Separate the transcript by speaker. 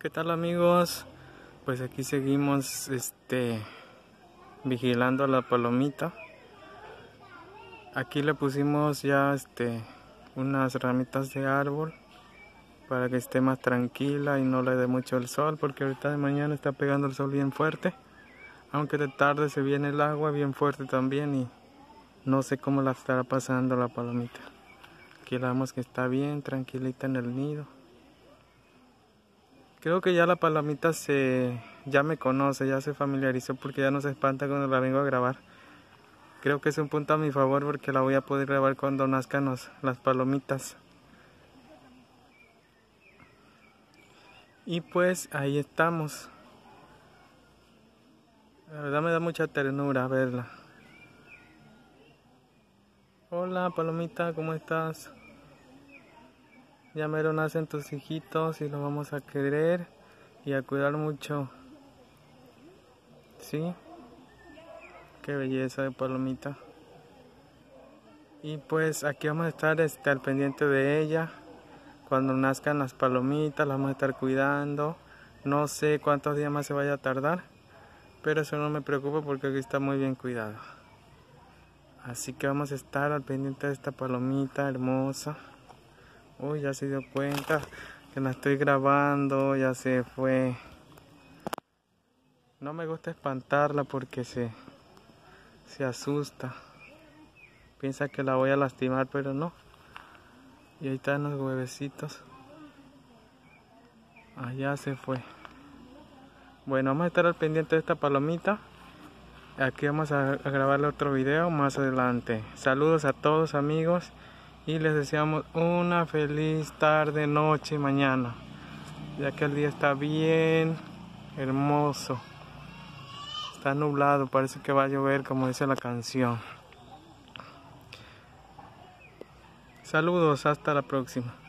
Speaker 1: ¿Qué tal, amigos? Pues aquí seguimos vigilando a la palomita. Aquí le pusimos ya unas ramitas de árbol para que esté más tranquila y no le dé mucho el sol, porque ahorita de mañana está pegando el sol bien fuerte, aunque de tarde se viene el agua bien fuerte también y no sé cómo la estará pasando la palomita. Aquí la vemos que está bien tranquilita en el nido. Creo que ya la palomita ya me conoce, ya se familiarizó, porque ya no se espanta cuando la vengo a grabar. Creo que es un punto a mi favor porque la voy a poder grabar cuando nazcan las palomitas. Y pues ahí estamos. La verdad me da mucha ternura verla. Hola palomita, ¿cómo estás? Ya mero nacen tus hijitos y los vamos a querer y a cuidar mucho. ¿Sí? Qué belleza de palomita. Y pues aquí vamos a estar al pendiente de ella. Cuando nazcan las palomitas las vamos a estar cuidando. No sé cuántos días más se vaya a tardar, pero eso no me preocupa porque aquí está muy bien cuidado. Así que vamos a estar al pendiente de esta palomita hermosa. Uy, ya se dio cuenta que la estoy grabando, ya se fue. No me gusta espantarla porque se asusta. Piensa que la voy a lastimar, pero no. Y ahí están los huevecitos. Allá se fue. Bueno, vamos a estar al pendiente de esta palomita. Aquí vamos a grabarle otro video más adelante. Saludos a todos, amigos, y les deseamos una feliz tarde, noche, mañana, ya que el día está bien hermoso. Está nublado, parece que va a llover como dice la canción. Saludos, hasta la próxima.